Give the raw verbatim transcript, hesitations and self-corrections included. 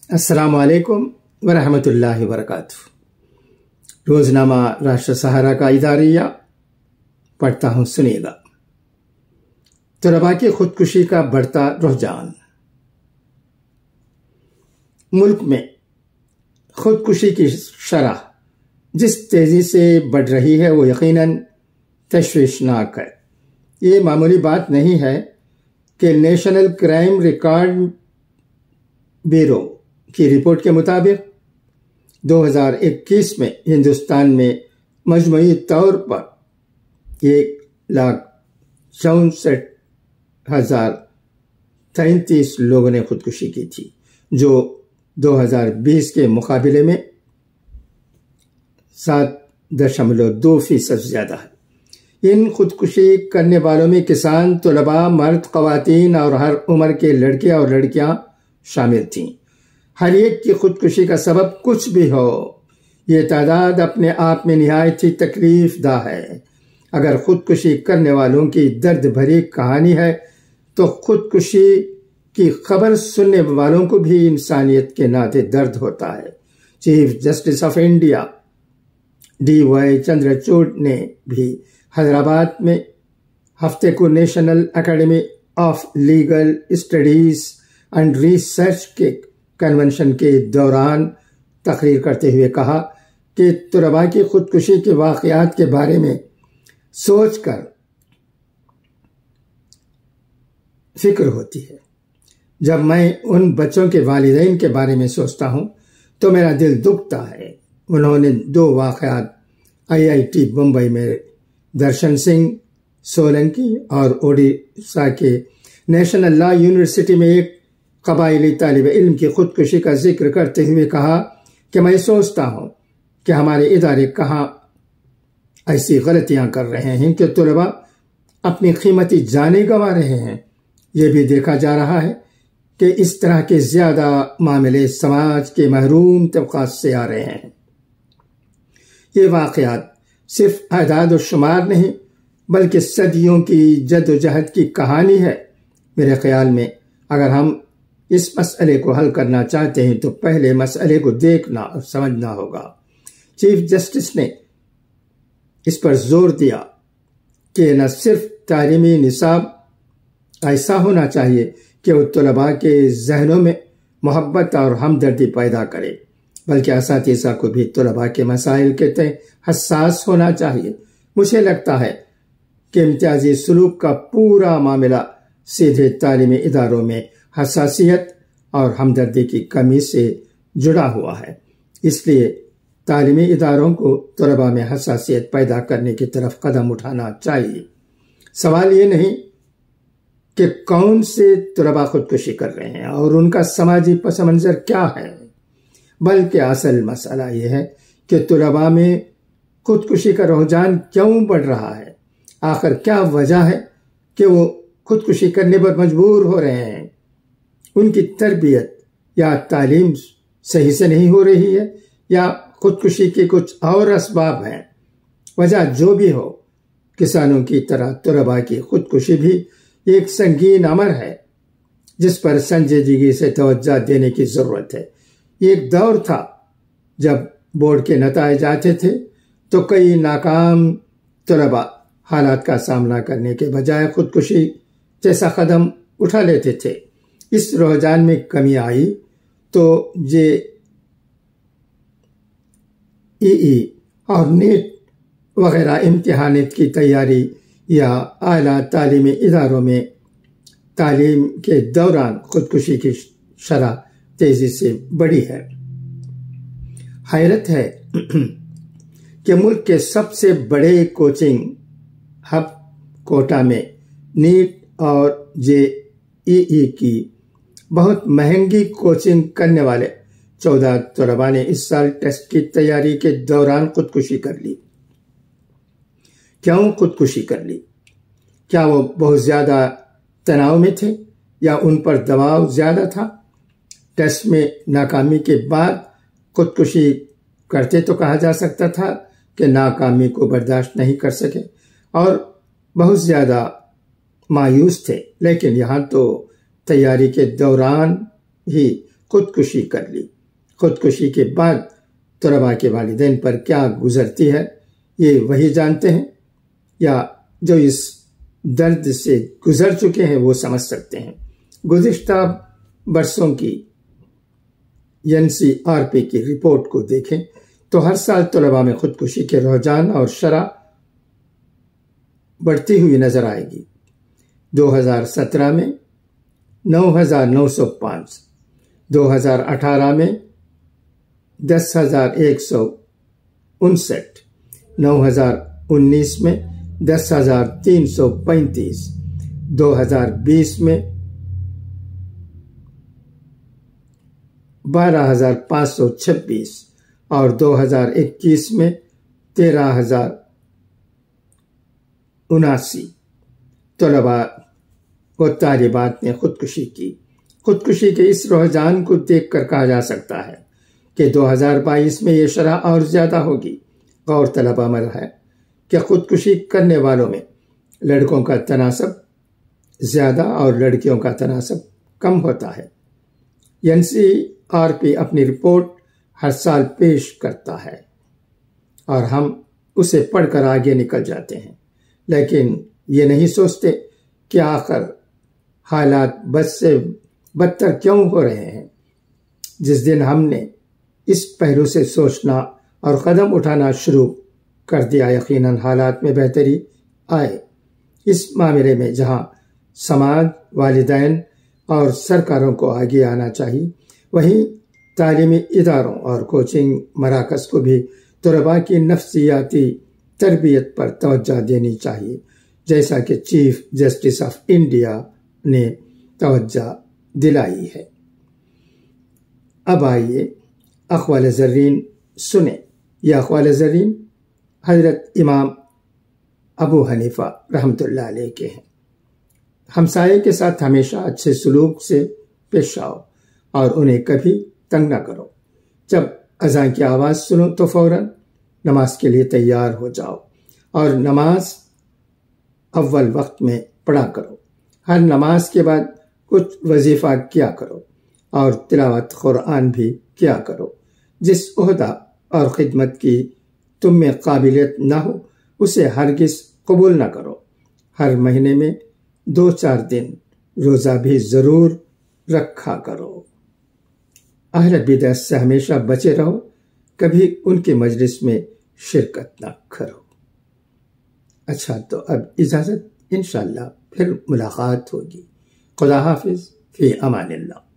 السلام علیکم ورحمۃ اللہ وبرکاتہ۔ روزنامہ راشٹر سہارا کا اداریہ پڑھتا ہوں، سنیے گا۔ طلباء کی خودکشی کا بڑھتا رجحان۔ ملک میں خودکشی کی شرح جس تیزی سے بڑھ رہی ہے وہ یقیناً تشویشناک ہے۔ یہ معمولی بات نہیں ہے کہ نیشنل کرائم ریکارڈ بیورو کی رپورٹ کے مطابق دو ہزار اکیس میں ہندوستان میں مجموعی طور پر ایک لاکھ چونسٹھ ہزار تینتیس لوگوں نے خودکشی کی تھی، جو دو ہزار بیس کے مقابلے میں سات دشملو دو فیصد زیادہ ہے۔ ان خودکشی کرنے والوں میں کسان، طلباء، مرد، خواتین اور ہر عمر کے لڑکے اور لڑکیاں شامل تھیں۔ ہر ایک کی خودکشی کا سبب کچھ بھی ہو، یہ تعداد اپنے آپ میں نہایت ہی تکلیف دہ ہے۔ اگر خودکشی کرنے والوں کی درد بھری کہانی ہے تو خودکشی کی خبر سننے والوں کو بھی انسانیت کے ناطے درد ہوتا ہے۔ Chief justice of India D Y Chandrachud نے بھی حیدرآباد میں ہفتے کو national academy of legal studies and research کے کنونشن کے دوران تقریر کرتے ہوئے کہا کہ طلباء کی خودکشی کے واقعات کے بارے میں سوچ کر فکر ہوتی ہے۔ جب میں ان بچوں کے والدین کے بارے میں سوچتا ہوں تو میرا دل دکھتا ہے۔ انہوں نے دو واقعات آئی آئی ٹی بمبئی میں درشن سنگھ سولنکی اور اوڈیشہ کے نیشنل لا یونیورسٹی میں ایک قبائلی طالب علم کی خودکشی کا ذکر کرتے ہوئے کہا کہ میں سوچتا ہوں کہ ہمارے ادارے کہاں ایسی غلطیاں کر رہے ہیں کہ طلباء اپنی قیمتی جانیں گنوا رہے ہیں۔ یہ بھی دیکھا جا رہا ہے کہ اس طرح کے زیادہ معاملے سماج کے محروم طبقات سے آ رہے ہیں۔ یہ واقعات صرف اعداد و شمار نہیں بلکہ صدیوں کی جد و جہد کی کہانی ہے۔ میرے خیال میں اگر ہم اس مسئلے کو حل کرنا چاہتے ہیں تو پہلے مسئلے کو دیکھنا اور سمجھنا ہوگا۔ چیف جسٹس نے اس پر زور دیا کہ نہ صرف تعلیمی نصاب ایسا ہونا چاہیے کہ وہ طلباء کے ذہنوں میں محبت اور ہمدردی پیدا کرے، بلکہ اساتذہ کو بھی طلباء کے مسائل کے تئیں حساس ہونا چاہیے۔ مجھے لگتا ہے کہ امتیازی سلوک کا پورا معاملہ سیدھے تعلیمی اداروں میں حساسیت اور ہمدردی کی کمی سے جڑا ہوا ہے۔ اس لیے تعلیمی اداروں کو طلباء میں حساسیت پیدا کرنے کی طرف قدم اٹھانا چاہیے۔ سوال یہ نہیں کہ کون سے طلباء خودکشی کر رہے ہیں اور ان کا سماجی پس منظر کیا ہے، بلکہ اصل مسئلہ یہ ہے کہ طلباء میں خودکشی کا رجحان کیوں بڑھ رہا ہے۔ آخر کیا وجہ ہے کہ وہ خودکشی کرنے پر مجبور ہو رہے ہیں؟ ان کی تربیت یا تعلیم صحیح سے نہیں ہو رہی ہے یا خودکشی کے کچھ اور اسباب ہیں؟ وجہ جو بھی ہو، کسانوں کی طرح طلباء کی خودکشی بھی ایک سنگین امر ہے جس پر سنجیدگی سے توجہ دینے کی ضرورت ہے۔ ایک دور تھا جب بورڈ کے نتائج آتے تھے تو کئی ناکام طلباء حالات کا سامنا کرنے کے بجائے خودکشی جیسا قدم اٹھا لیتے تھے۔ اس رجحان میں کمی آئی تو جے ای ای اور نیٹ وغیرہ امتحانات کی تیاری یا اعلیٰ تعلیمی اداروں میں تعلیم کے دوران خودکشی کی شرح تیزی سے بڑھی ہے۔ حیرت ہے کہ ملک کے سب سے بڑے کوچنگ ہب کوٹا میں نیٹ اور جے ای ای کی بہت مہنگی کوچنگ کرنے والے چودہ طلباء نے اس سال ٹیسٹ کی تیاری کے دوران خودکشی کر لی۔ کیوں خودکشی کر لی؟ کیا وہ بہت زیادہ تناؤ میں تھے یا ان پر دباؤ زیادہ تھا؟ ٹیسٹ میں ناکامی کے بعد خودکشی کرتے تو کہا جا سکتا تھا کہ ناکامی کو برداشت نہیں کر سکے اور بہت زیادہ مایوس تھے، لیکن یہاں تو تیاری کے دوران ہی خودکشی کر لی۔ خودکشی کے بعد طلباء کے والدین پر کیا گزرتی ہے یہ وہی جانتے ہیں، یا جو اس درد سے گزر چکے ہیں وہ سمجھ سکتے ہیں۔ گزشتہ برسوں کی این سی آر پی کی رپورٹ کو دیکھیں تو ہر سال طلباء میں خودکشی کے رجحان اور شرح بڑھتی ہوئی نظر آئے گی۔ دو ہزار سترہ میں نو ہزار نو سو پانچ، دو ہزار اٹھارہ میں دس ہزار ایک سو انسٹھ، نو ہزار انیس میں دس ہزار تین سو پینتیس، دو ہزار بیس میں بارہ ہزار پانچ سو چھبیس اور دو ہزار اکیس میں تیرہ ہزار اناسی طلباء و طالبات نے خودکشی کی۔ خودکشی کے اس رجحان کو دیکھ کر کہا جا سکتا ہے کہ دو ہزار بائیس میں یہ شرح اور زیادہ ہوگی۔ غور طلب امر ہے کہ خودکشی کرنے والوں میں لڑکوں کا تناسب زیادہ اور لڑکیوں کا تناسب کم ہوتا ہے۔ این سی آر پی اپنی رپورٹ ہر سال پیش کرتا ہے اور ہم اسے پڑھ کر آگے نکل جاتے ہیں، لیکن یہ نہیں سوچتے کہ آخر حالات بد سے بدتر کیوں ہو رہے ہیں۔ جس دن ہم نے اس پہلو سے سوچنا اور قدم اٹھانا شروع کر دیا، یقیناً حالات میں بہتری آئے۔ اس معاملے میں جہاں سماج، والدین اور سرکاروں کو آگے آنا چاہیے، وہیں تعلیمی اداروں اور کوچنگ مراکز کو بھی طلباء کی نفسیاتی تربیت پر توجہ دینی چاہیے، جیسا کہ چیف جسٹس آف انڈیا نے توجہ دلائی ہے۔ اب آئیے اقوال زرین سنیں۔ یہ اقوال زرین حضرت امام ابو حنیفہ رحمۃ اللہ علیہ کے ہیں۔ ہمسائے کے ساتھ ہمیشہ اچھے سلوک سے پیش آؤ اور انہیں کبھی تنگ نہ کرو۔ جب اذان کی آواز سنو تو فوراً نماز کے لیے تیار ہو جاؤ اور نماز اول وقت میں پڑھا کرو۔ ہر نماز کے بعد کچھ وظیفہ کیا کرو اور تلاوت قرآن بھی کیا کرو۔ جس عہدہ اور خدمت کی تم میں قابلیت نہ ہو اسے ہرگز قبول نہ کرو۔ ہر مہینے میں دو چار دن روزہ بھی ضرور رکھا کرو۔ اہل بدعت سے ہمیشہ بچے رہو، کبھی ان کے مجلس میں شرکت نہ کرو۔ اچھا تو اب اجازت، انشاءاللہ پھر ملاقات ہوگی۔ خدا حافظ، فی امان اللہ۔